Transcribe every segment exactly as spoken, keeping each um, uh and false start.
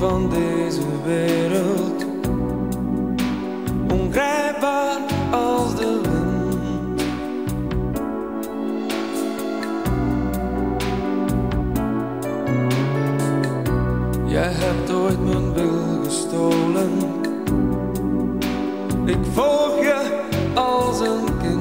van deze wereld, ongrijpbaar als de wind. Jij hebt ooit mijn wil gestolen, ik volg je als een kind.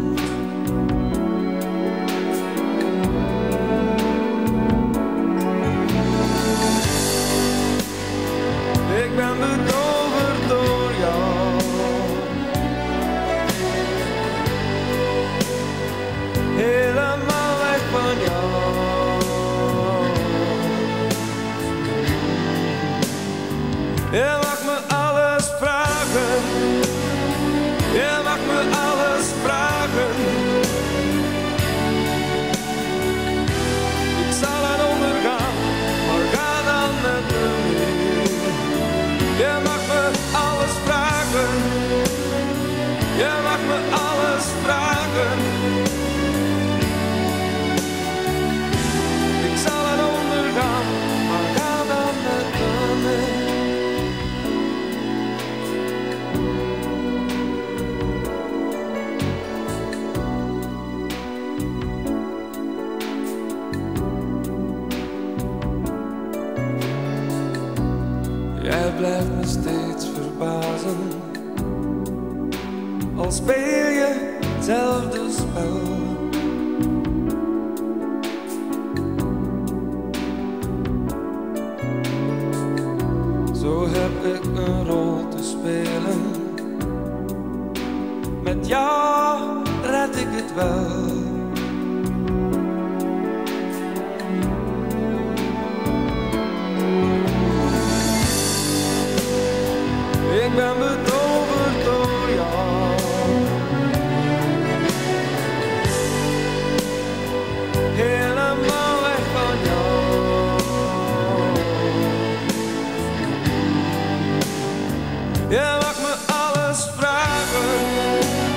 Ik ben betoverd door jou, helemaal weg van jou. Je mag me alles vragen, je mag me alles vragen. Ik zal het ondergaan, maar ga dan met me mee. Je mag me alles vragen, je mag me alles vragen. Ik zal het ondergaan, maar ga dan met me mee. Jij blijft me steeds verbazen, al speel je hetzelfde spel. Zo heb ik een rol te spelen, met jou red ik het wel. Ik ben betoverd door jou, helemaal weg van jou. Je mag me alles vragen,